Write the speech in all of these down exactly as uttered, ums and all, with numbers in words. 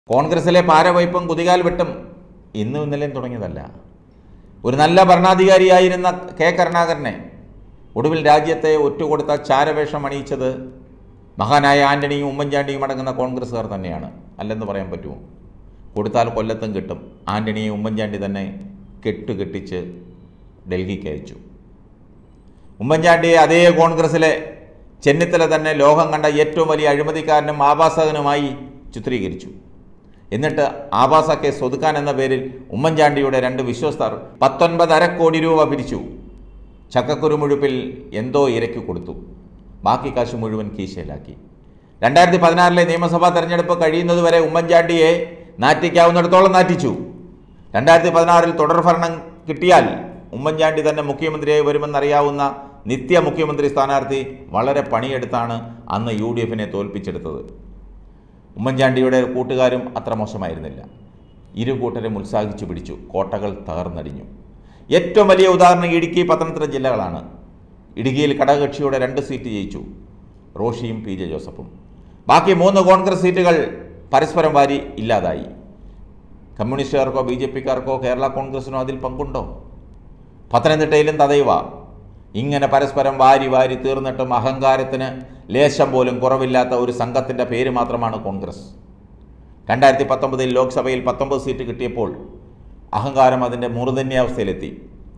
കോൺഗ്രസിലെ പാരവയ്പും കുതികാൽ വെട്ടും ഇന്നും ഇന്നലെയും തുടങ്ങിയതല്ല. ഒരു നല്ല ഭരണാധികാരിയായിരുന്ന കെ കരുണാകരനെ ഒടുവിൽ രാജ്യത്തെ ഒറ്റുകൊടുത്ത ചാരവേഷം അണിയിച്ചത് മഹാനായ ആന്റണിയും ഉമ്മൻചാണ്ടിയും അടങ്ങുന്ന കോൺഗ്രസ്സുകാർ തന്നെയാണ്. അല്ലെന്ന് പറയാൻ പറ്റുമോ? കൊടുത്താൽ കൊല്ലത്തും കിട്ടും. ആന്റണിയും ഉമ്മൻചാണ്ടി തന്നെ കെട്ടുകെട്ടിച്ച് ഡൽഹിക്ക് അയച്ചു. ഉമ്മൻചാണ്ടിയെ അതേ കോൺഗ്രസ്സിലെ ചെന്നിത്തല തന്നെ ലോകം കണ്ട ഏറ്റവും വലിയ അഴിമതിക്കാരനും ആഭാസകനുമായി ചിത്രീകരിച്ചു. എന്നിട്ട് ആഭാസ കേസ് ഒതുക്കാൻ എന്ന പേരിൽ ഉമ്മൻചാണ്ടിയുടെ രണ്ട് വിശ്വസ്തർ പത്തൊൻപതര കോടി രൂപ പിരിച്ചു. ചക്കക്കുരുമുഴുപ്പിൽ എന്തോ ഇരയ്ക്ക് കൊടുത്തു. ബാക്കി കാശ് മുഴുവൻ കീശയിലാക്കി. രണ്ടായിരത്തി പതിനാറിലെ നിയമസഭാ തെരഞ്ഞെടുപ്പ് കഴിയുന്നതുവരെ ഉമ്മൻചാണ്ടിയെ നാറ്റിക്കാവുന്നിടത്തോളം നാറ്റിച്ചു. രണ്ടായിരത്തി പതിനാറിൽ തുടർഭരണം കിട്ടിയാൽ ഉമ്മൻചാണ്ടി തന്നെ മുഖ്യമന്ത്രിയായി വരുമെന്നറിയാവുന്ന നിത്യ മുഖ്യമന്ത്രി സ്ഥാനാർത്ഥി വളരെ പണിയെടുത്താണ് അന്ന് യു ഡി എഫിനെ തോൽപ്പിച്ചെടുത്തത്. ഉമ്മൻചാണ്ടിയുടെ കൂട്ടുകാരും അത്ര മോശമായിരുന്നില്ല. ഇരു കൂട്ടരും ഉത്സാഹിച്ചു പിടിച്ചു. കോട്ടകൾ തകർന്നടിഞ്ഞു. ഏറ്റവും വലിയ ഉദാഹരണം ഇടുക്കി, പത്തനംതിട്ട ജില്ലകളാണ്. ഇടുക്കിയിൽ ഘടകകക്ഷിയുടെ രണ്ട് സീറ്റ് ജയിച്ചു, റോഷിയും പി ജെ ജോസഫും. ബാക്കി മൂന്ന് കോൺഗ്രസ് സീറ്റുകൾ പരസ്പരം വാരി ഇല്ലാതായി. കമ്മ്യൂണിസ്റ്റുകാർക്കോ ബി ജെ പിക്കാർക്കോ കേരള കോൺഗ്രസിനോ അതിൽ പങ്കുണ്ടോ? പത്തനംതിട്ടയിലും തദൈവ. ഇങ്ങനെ പരസ്പരം വാരി വാരി തീർന്നിട്ടും അഹങ്കാരത്തിന് ലേശം പോലും കുറവില്ലാത്ത ഒരു സംഘത്തിൻ്റെ പേര് മാത്രമാണ് കോൺഗ്രസ്. രണ്ടായിരത്തി പത്തൊമ്പതിൽ ലോക്സഭയിൽ പത്തൊമ്പത് സീറ്റ് കിട്ടിയപ്പോൾ അഹങ്കാരം അതിൻ്റെ മൂർധന്യാവസ്ഥയിലെത്തി.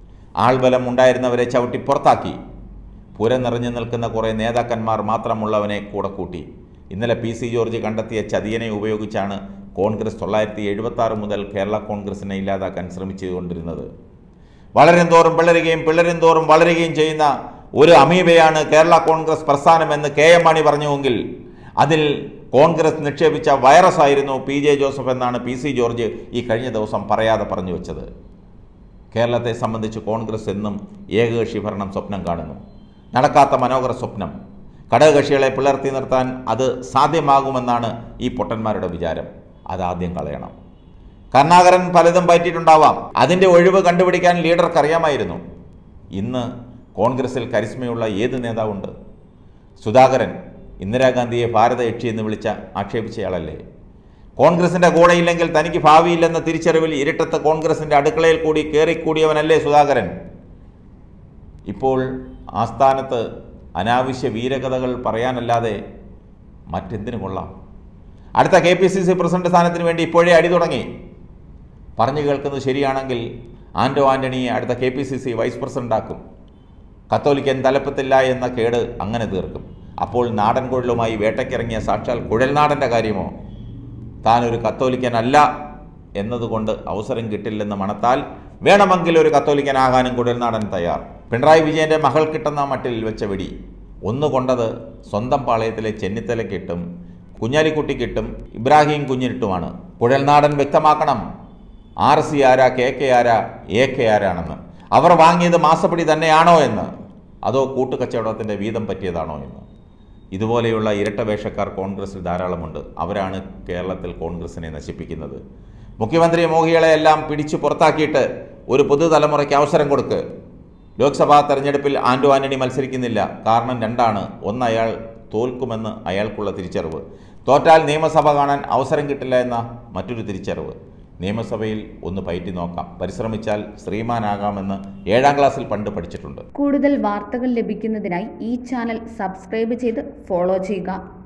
ആൾബലം ഉണ്ടായിരുന്നവരെ ചവിട്ടി പുറത്താക്കി. പുര നിറഞ്ഞു നിൽക്കുന്ന കുറേ നേതാക്കന്മാർ മാത്രമുള്ളവനെ കൂടെ കൂട്ടി. ഇന്നലെ പി സി ജോർജ് കണ്ടെത്തിയ ചതിയനെ ഉപയോഗിച്ചാണ് കോൺഗ്രസ് തൊള്ളായിരത്തി എഴുപത്തി ആറ് മുതൽ കേരള കോൺഗ്രസിനെ ഇല്ലാതാക്കാൻ ശ്രമിച്ചുകൊണ്ടിരുന്നത്. വളരും തോറും പിളരുകയും പിളരും തോറും വളരുകയും ചെയ്യുന്ന ഒരു അമീബയാണ് കേരള കോൺഗ്രസ് പ്രസ്ഥാനമെന്ന് കെ എം മാണി പറഞ്ഞുവെങ്കിൽ അതിൽ കോൺഗ്രസ് നിക്ഷേപിച്ച വൈറസ് ആയിരുന്നു പി ജെ ജോസഫ് എന്നാണ് പി സി ജോർജ് ഈ കഴിഞ്ഞ ദിവസം പറയാതെ പറഞ്ഞു വെച്ചത്. കേരളത്തെ സംബന്ധിച്ച് കോൺഗ്രസ് എന്നും ഏകകക്ഷി ഭരണം സ്വപ്നം കാണുന്നു. നടക്കാത്ത മനോഹര സ്വപ്നം. ഘടകകക്ഷികളെ പിളർത്തി നിർത്താൻ അത് സാധ്യമാകുമെന്നാണ് ഈ പൊട്ടന്മാരുടെ വിചാരം. അതാദ്യം കളയണം. കരുണാകരൻ പലതും പറ്റിയിട്ടുണ്ടാവാം. അതിൻ്റെ ഒഴിവ് കണ്ടുപിടിക്കാൻ ലീഡർക്ക് അറിയാമായിരുന്നു. ഇന്ന് കോൺഗ്രസിൽ കരിസ്മയുള്ള ഏത് നേതാവുണ്ട്? സുധാകരൻ ഇന്ദിരാഗാന്ധിയെ ഭാരത യക്ഷി എന്ന് വിളിച്ച ആക്ഷേപിച്ചയാളല്ലേ? കോൺഗ്രസിൻ്റെ കൂടെയില്ലെങ്കിൽ തനിക്ക് ഭാവിയില്ലെന്ന തിരിച്ചറിവിൽ ഇരട്ടത്ത് കോൺഗ്രസിൻ്റെ അടുക്കളയിൽ കൂടി കയറിക്കൂടിയവനല്ലേ സുധാകരൻ? ഇപ്പോൾ ആസ്ഥാനത്ത് അനാവശ്യ വീരകഥകൾ പറയാനല്ലാതെ മറ്റെന്തിനു കൊള്ളാം? അടുത്ത K P C C president സ്ഥാനത്തിന് വേണ്ടി ഇപ്പോഴേ അടി തുടങ്ങി. പറഞ്ഞു കേൾക്കുന്നത് ശരിയാണെങ്കിൽ ആൻറ്റോ ആൻ്റണിയെ അടുത്ത K P C C vice പ്രസിഡന്റാക്കും. കത്തോലിക്കൻ തലപ്പത്തില്ല എന്ന കേട് അങ്ങനെ തീർക്കും. അപ്പോൾ നാടൻ കുഴലുമായി വേട്ടയ്ക്കിറങ്ങിയ സാക്ഷാൽ കുഴൽനാടൻ്റെ കാര്യമോ? താനൊരു കത്തോലിക്കനല്ല എന്നതുകൊണ്ട് അവസരം കിട്ടില്ലെന്ന് മണത്താൽ വേണമെങ്കിൽ ഒരു കത്തോലിക്കനാകാനും കുഴൽനാടൻ തയ്യാർ. പിണറായി വിജയൻ്റെ മകൾ കിട്ടുന്ന മട്ടിൽ വെച്ച വെടി ഒന്ന് കൊണ്ടത് സ്വന്തം പാളയത്തിലെ ചെന്നിത്തലക്കിട്ടും കുഞ്ഞാലിക്കുട്ടിക്കിട്ടും ഇബ്രാഹിം കുഞ്ഞിനിട്ടുമാണ്. കുഴൽനാടൻ വ്യക്തമാക്കണം ആർ സി ആരാ, കെ കെ ആരാ, എ കെ ആരാണെന്ന്. അവർ വാങ്ങിയത് മാസപ്പടി തന്നെയാണോ എന്ന്, അതോ കൂട്ടുകച്ചവടത്തിൻ്റെ വീതം പറ്റിയതാണോ എന്ന്. ഇതുപോലെയുള്ള ഇരട്ട വേഷക്കാർ കോൺഗ്രസിൽ ധാരാളമുണ്ട്. അവരാണ് കേരളത്തിൽ കോൺഗ്രസിനെ നശിപ്പിക്കുന്നത്. മുഖ്യമന്ത്രി മോഹികളെയെല്ലാം പിടിച്ചു പുറത്താക്കിയിട്ട് ഒരു പുതുതലമുറയ്ക്ക് അവസരം കൊടുക്ക്. ലോക്സഭാ തെരഞ്ഞെടുപ്പിൽ ആൻറ്റോ ആൻ്റണി മത്സരിക്കുന്നില്ല. കാരണം രണ്ടാണ്. ഒന്ന്, അയാൾ തോൽക്കുമെന്ന് അയാൾക്കുള്ള തിരിച്ചറിവ്. തോറ്റാൽ നിയമസഭ കാണാൻ അവസരം കിട്ടില്ല എന്ന മറ്റൊരു തിരിച്ചറിവ്. നിയമസഭയിൽ ഒന്ന് പയറ്റി നോക്കാം, പരിശ്രമിച്ചാൽ ശ്രീമാനാകാമെന്ന് ഏഴാം ക്ലാസ്സിൽ പണ്ട് പഠിച്ചിട്ടുണ്ട്. കൂടുതൽ വാർത്തകൾ ലഭിക്കുന്നതിനായി ഈ ചാനൽ സബ്സ്ക്രൈബ് ചെയ്ത് ഫോളോ ചെയ്യുക.